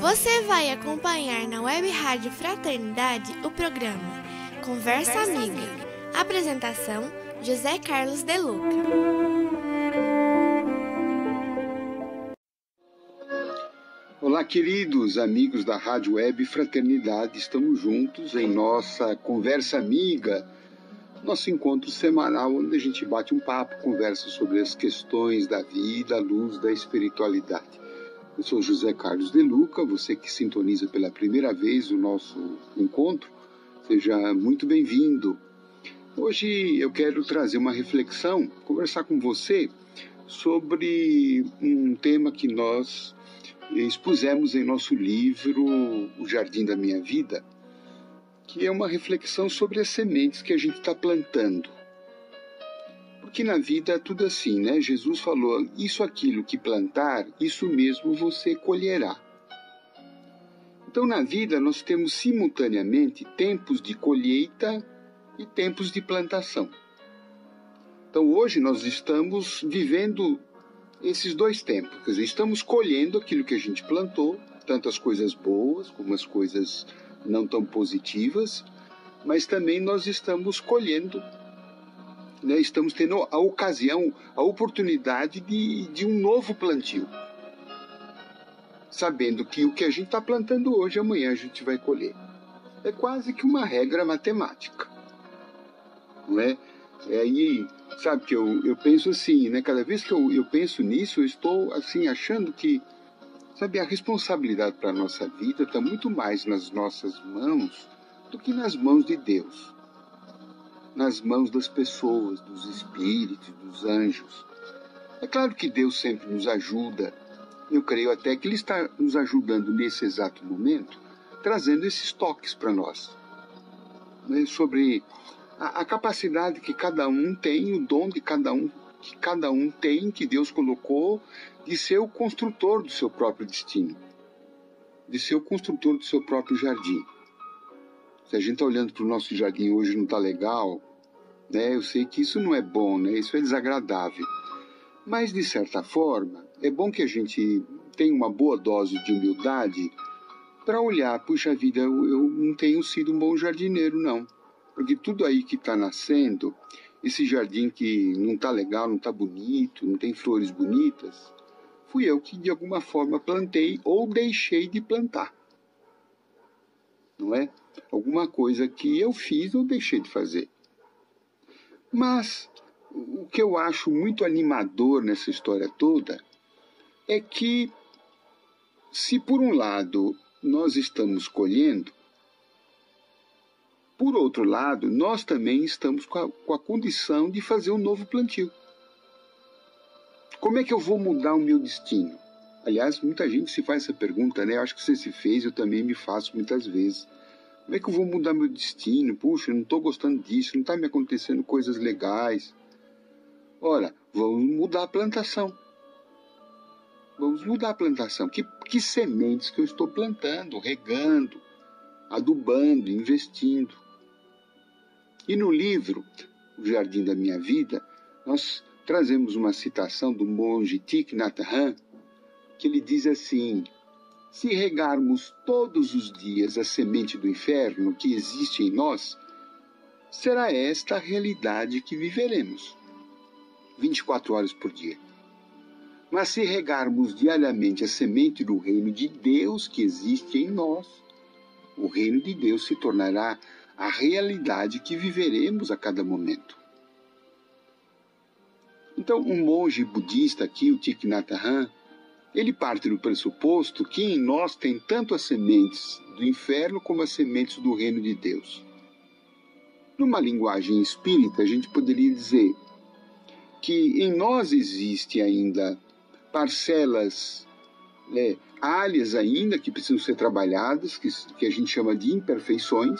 Você vai acompanhar na Web Rádio Fraternidade o programa Conversa Amiga. Apresentação: José Carlos de Luca. Olá, queridos amigos da Rádio Web Fraternidade. Estamos juntos em nossa Conversa Amiga, nosso encontro semanal onde a gente bate um papo, conversa sobre as questões da vida à luz da espiritualidade. Eu sou José Carlos de Luca, você que sintoniza pela primeira vez o nosso encontro, seja muito bem-vindo. Hoje eu quero trazer uma reflexão, conversar com você sobre um tema que nós expusemos em nosso livro O Jardim da Minha Vida, que é uma reflexão sobre as sementes que a gente está plantando. Porque na vida é tudo assim, né? Jesus falou, isso aquilo que plantar, isso mesmo você colherá. Então na vida nós temos simultaneamente tempos de colheita e tempos de plantação. Então hoje nós estamos vivendo esses dois tempos, quer dizer, estamos colhendo aquilo que a gente plantou, tanto as coisas boas como as coisas não tão positivas, mas também nós estamos colhendo, né, estamos tendo a ocasião, a oportunidade de um novo plantio. Sabendo que o que a gente está plantando hoje, amanhã a gente vai colher. É quase que uma regra matemática. Não é? E aí, sabe que eu penso assim, né? Cada vez que eu penso nisso, eu estou assim, achando que, sabe, a responsabilidade para a nossa vida está muito mais nas nossas mãos do que nas mãos de Deus. Nas mãos das pessoas, dos espíritos, dos anjos. É claro que Deus sempre nos ajuda. Eu creio até que Ele está nos ajudando nesse exato momento, trazendo esses toques para nós. Né, sobre a capacidade que cada um tem, o dom de cada um, que cada um tem, que Deus colocou, de ser o construtor do seu próprio destino. De ser o construtor do seu próprio jardim. Se a gente está olhando para o nosso jardim hoje e não está legal, né, eu sei que isso não é bom, né, isso é desagradável. Mas, de certa forma, é bom que a gente tenha uma boa dose de humildade para olhar, puxa vida, eu não tenho sido um bom jardineiro, não. Porque tudo aí que está nascendo, esse jardim que não está legal, não está bonito, não tem flores bonitas, fui eu que de alguma forma plantei ou deixei de plantar. Não é? Alguma coisa que eu fiz ou deixei de fazer. Mas o que eu acho muito animador nessa história toda é que, se por um lado nós estamos colhendo, por outro lado, nós também estamos com a condição de fazer um novo plantio. Como é que eu vou mudar o meu destino? Aliás, muita gente se faz essa pergunta, né? Eu acho que você se fez, eu também me faço muitas vezes. Como é que eu vou mudar meu destino? Puxa, eu não estou gostando disso, não está me acontecendo coisas legais. Ora, vamos mudar a plantação. Vamos mudar a plantação. Que sementes que eu estou plantando, regando, adubando, investindo. E no livro O Jardim da Minha Vida, nós trazemos uma citação do monge Thich Nhat Hanh, que ele diz assim, se regarmos todos os dias a semente do inferno que existe em nós, será esta a realidade que viveremos, 24 horas por dia. Mas se regarmos diariamente a semente do reino de Deus que existe em nós, o reino de Deus se tornará a realidade que viveremos a cada momento. Então, um monge budista aqui, o Thich Nhat Hanh, ele parte do pressuposto que em nós tem tanto as sementes do inferno como as sementes do reino de Deus. Numa linguagem espírita, a gente poderia dizer que em nós existe ainda parcelas, áreas ainda que precisam ser trabalhadas, que a gente chama de imperfeições,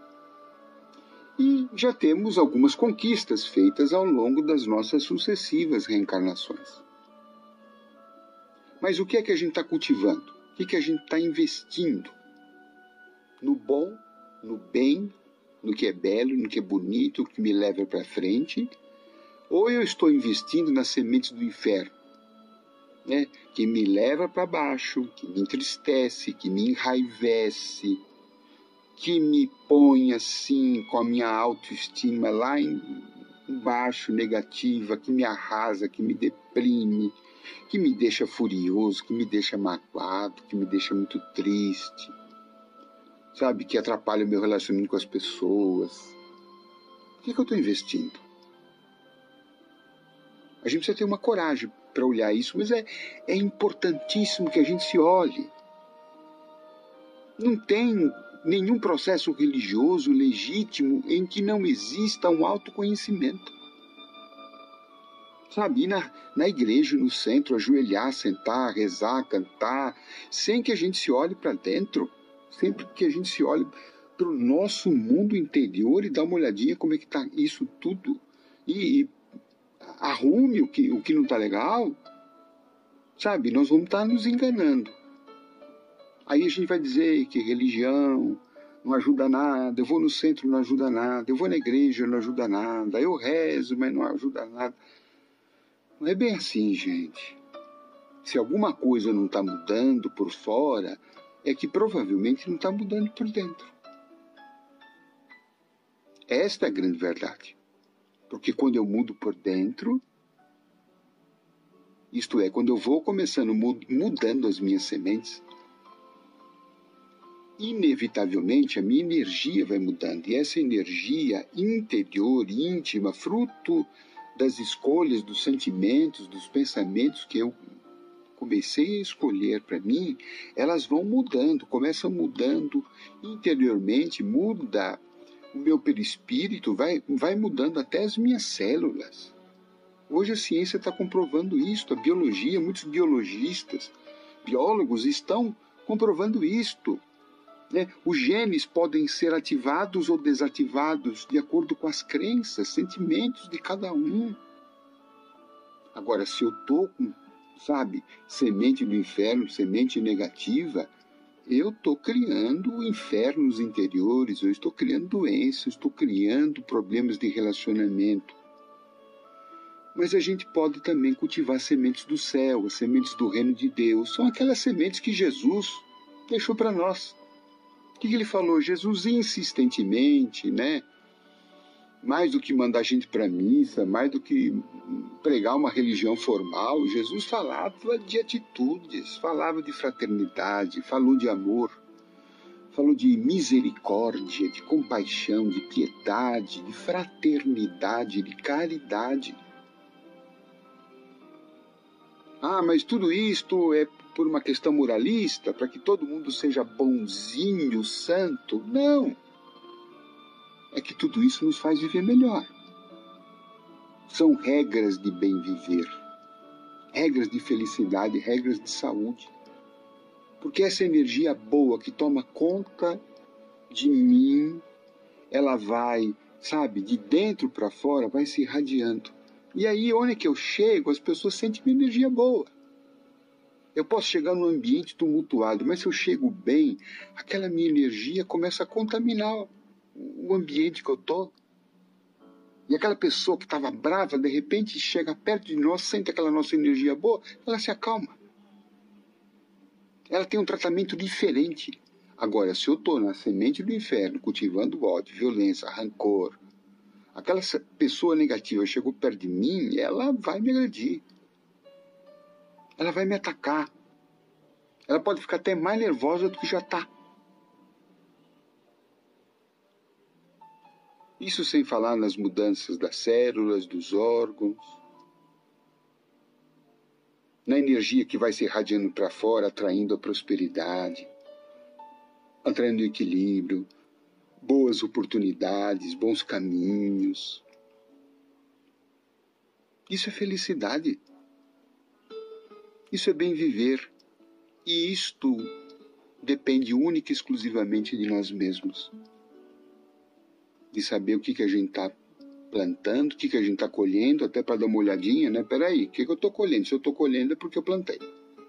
e já temos algumas conquistas feitas ao longo das nossas sucessivas reencarnações. Mas o que é que a gente está cultivando? O que a gente está investindo? No bom, no bem, no que é belo, no que é bonito, no que me leva para frente? Ou eu estou investindo nas sementes do inferno? né, que me leva para baixo, que me entristece, que me enraivece, que me põe assim com a minha autoestima lá embaixo, negativa, que me arrasa, que me deprime, que me deixa furioso, que me deixa magoado, que me deixa muito triste, sabe, que atrapalha o meu relacionamento com as pessoas. O que eu estou investindo? A gente precisa ter uma coragem para olhar isso, mas é importantíssimo que a gente se olhe. Não tem nenhum processo religioso legítimo em que não exista um autoconhecimento. Sabe, ir na igreja, no centro, ajoelhar, sentar, rezar, cantar, sem que a gente se olhe para dentro, sempre que a gente se olhe para o nosso mundo interior e dá uma olhadinha como é que está isso tudo e arrume o que não está legal, sabe? Nós vamos estar nos enganando. Aí a gente vai dizer que religião não ajuda nada, eu vou no centro, não ajuda nada, eu vou na igreja, não ajuda nada, eu rezo, mas não ajuda nada. Não é bem assim, gente. Se alguma coisa não está mudando por fora, é que provavelmente não está mudando por dentro. Esta é a grande verdade. Porque quando eu mudo por dentro, isto é, quando eu vou começando mudando as minhas sementes, inevitavelmente a minha energia vai mudando. E essa energia interior, íntima, fruto das escolhas, dos sentimentos, dos pensamentos que eu comecei a escolher para mim, elas vão mudando, começam mudando interiormente, muda o meu perispírito, vai mudando até as minhas células. Hoje a ciência está comprovando isto, a biologia, muitos biólogos estão comprovando isto. Né? Os genes podem ser ativados ou desativados de acordo com as crenças, sentimentos de cada um. Agora, se eu estou com, sabe, semente do inferno, semente negativa, eu estou criando infernos interiores, eu estou criando doenças, eu estou criando problemas de relacionamento. Mas a gente pode também cultivar sementes do céu, as sementes do reino de Deus. São aquelas sementes que Jesus deixou para nós. O que ele falou? Jesus insistentemente, né? Mais do que mandar a gente para a missa, mais do que pregar uma religião formal, Jesus falava de atitudes, falava de fraternidade, falou de amor, falou de misericórdia, de compaixão, de piedade, de fraternidade, de caridade. Ah, mas tudo isto é por uma questão moralista, para que todo mundo seja bonzinho, santo? Não! É que tudo isso nos faz viver melhor. São regras de bem viver, regras de felicidade, regras de saúde. Porque essa energia boa que toma conta de mim, ela vai, sabe, de dentro para fora, vai se irradiando. E aí, onde que eu chego, as pessoas sentem minha energia boa. Eu posso chegar num ambiente tumultuado, mas se eu chego bem, aquela minha energia começa a contaminar o ambiente que eu estou. E aquela pessoa que estava brava, de repente chega perto de nós, sente aquela nossa energia boa, ela se acalma. Ela tem um tratamento diferente. Agora, se eu estou na semente do inferno, cultivando ódio, violência, rancor, aquela pessoa negativa chegou perto de mim, ela vai me agredir. Ela vai me atacar. Ela pode ficar até mais nervosa do que já está. Isso sem falar nas mudanças das células, dos órgãos, na energia que vai se irradiando para fora, atraindo a prosperidade, atraindo o equilíbrio, boas oportunidades, bons caminhos. Isso é felicidade. Isso é bem viver. E isto depende única e exclusivamente de nós mesmos. De saber o que a gente está plantando, o que a gente está colhendo, até para dar uma olhadinha, né? Peraí, o que eu estou colhendo? Se eu estou colhendo é porque eu plantei.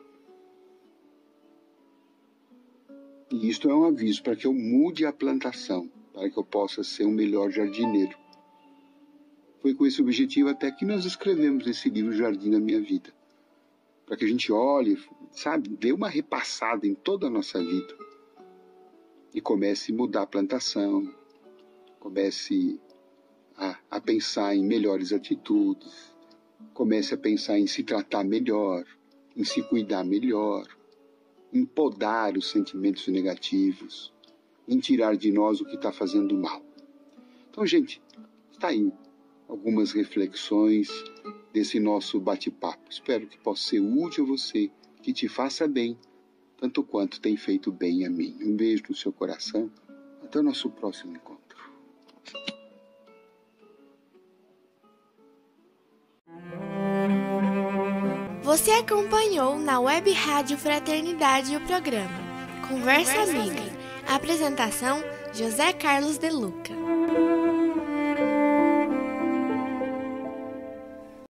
E isto é um aviso para que eu mude a plantação, para que eu possa ser um melhor jardineiro. Foi com esse objetivo até que nós escrevemos esse livro Jardim da Minha Vida. para que a gente olhe, sabe, dê uma repassada em toda a nossa vida e comece a mudar a plantação, comece a pensar em melhores atitudes, comece a pensar em se tratar melhor, em se cuidar melhor, em podar os sentimentos negativos, em tirar de nós o que está fazendo mal. Então, gente, está aí algumas reflexões desse nosso bate-papo. Espero que possa ser útil a você, que te faça bem, tanto quanto tem feito bem a mim. Um beijo no seu coração. Até o nosso próximo encontro. Você acompanhou na Web Rádio Fraternidade o programa Conversa Amiga. Apresentação: José Carlos de Luca.